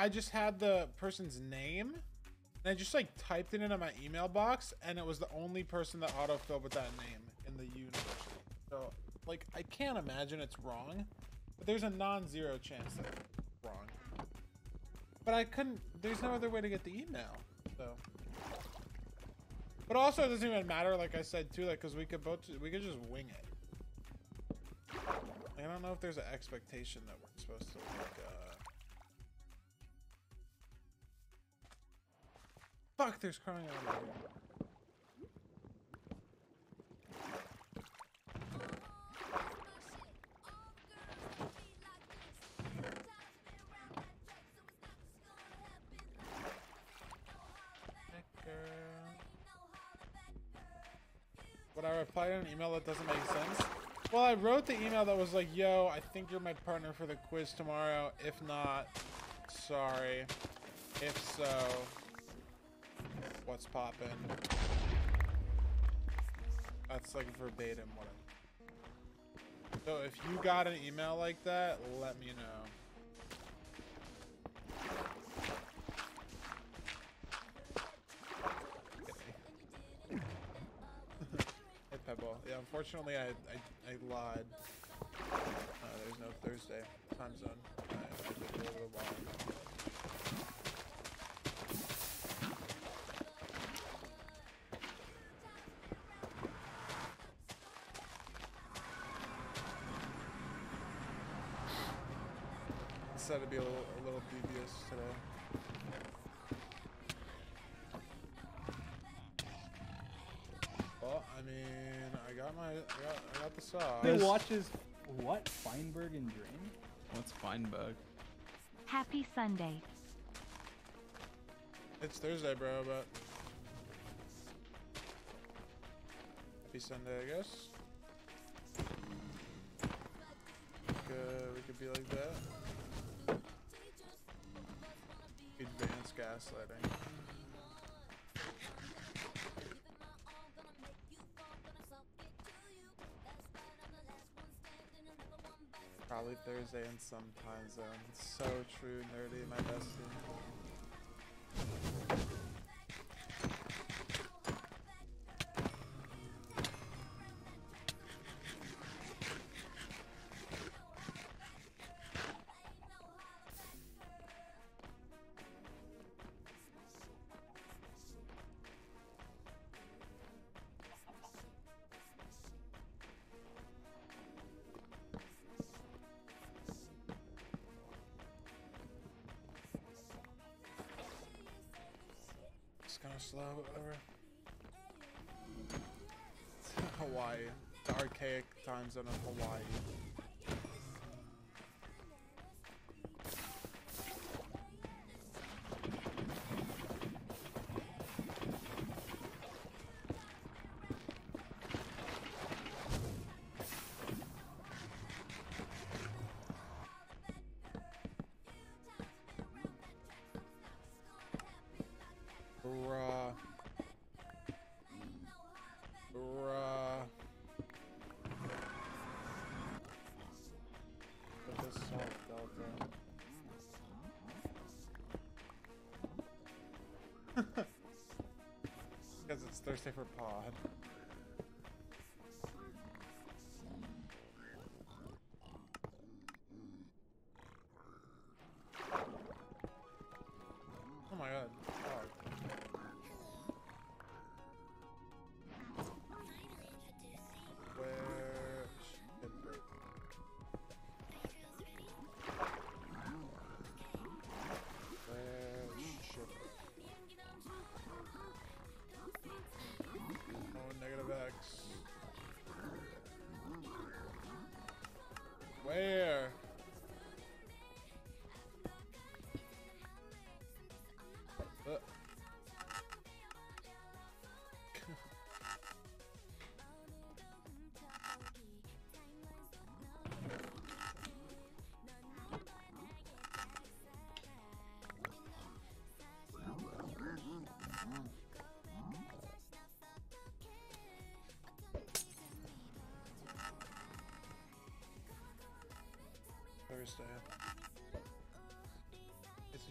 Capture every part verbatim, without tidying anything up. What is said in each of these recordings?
I just had the person's name, and I just like typed it into my email box, and it was the only person that autofilled with that name in the university. So, like, I can't imagine it's wrong, but there's a non-zero chance that it's wrong. But I couldn't, there's no other way to get the email, so. But also, it doesn't even matter, like I said, too, like, because we could both, we could just wing it. I don't know if there's an expectation that we're supposed to, like, uh... Fuck, there's crying out here. Would I reply to an email that doesn't make sense? Well, I wrote the email that was like, yo, I think you're my partner for the quiz tomorrow. If not, sorry. If so, what's poppin'? That's like verbatim what I... So if you got an email like that, let me know. Hey Pebble. Yeah, unfortunately I I, I lied. Uh, there's no Thursday time zone. I, I did a little while ago. Said it'd be a little, a little dubious today. Well, I mean, I got my, I got, I got the sauce. He watches what? Feinberg and Drain? What's Feinberg? Happy Sunday. It's Thursday, bro, but happy Sunday, I guess. Good, we could be like that. Advanced gaslighting. Probably Thursday in some time zone. So true, nerdy, my bestie. Kind of slow, but whatever. Hawaii, the archaic time zone of Hawaii. Bruh. Bruh. Put this salt delta. Because it's Thursday for pod. Oh my god. Dog. Where should it be? Where should it be? Oh, negative X. Where?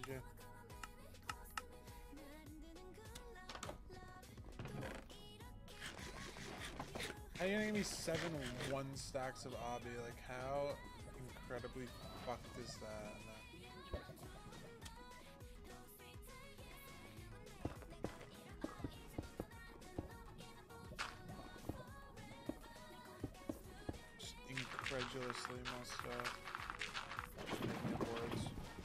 you. How are you gonna give me seven one stacks of obby? Like, how incredibly fucked is that? Just incredulously messed up. Making boards.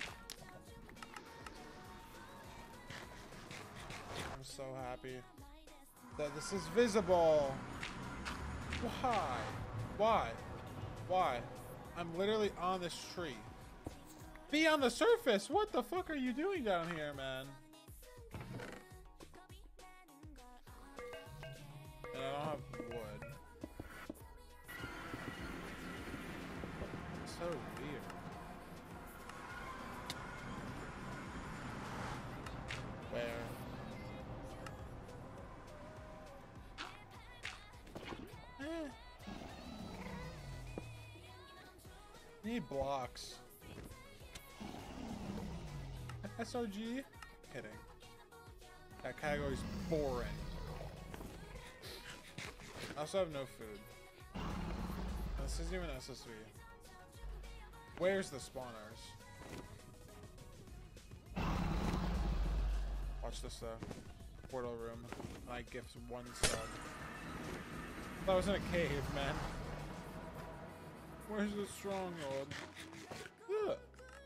I'm so happy that this is visible. Why? Why? Why? I'm literally on this tree. Be on the surface! What the fuck are you doing down here, man? And I don't have wood. It's so weird. Where? Eh. Need blocks. S R G? Kidding. That category's boring. I also have no food. This isn't even S S V. Where's the spawners? Watch this though. Portal room. My gift one sub. That was in a cave, man. Where's the stronghold? Ugh.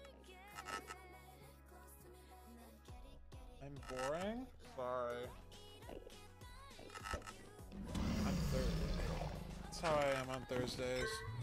I'm boring? Sorry. I'm Thursday. That's how I am on Thursdays.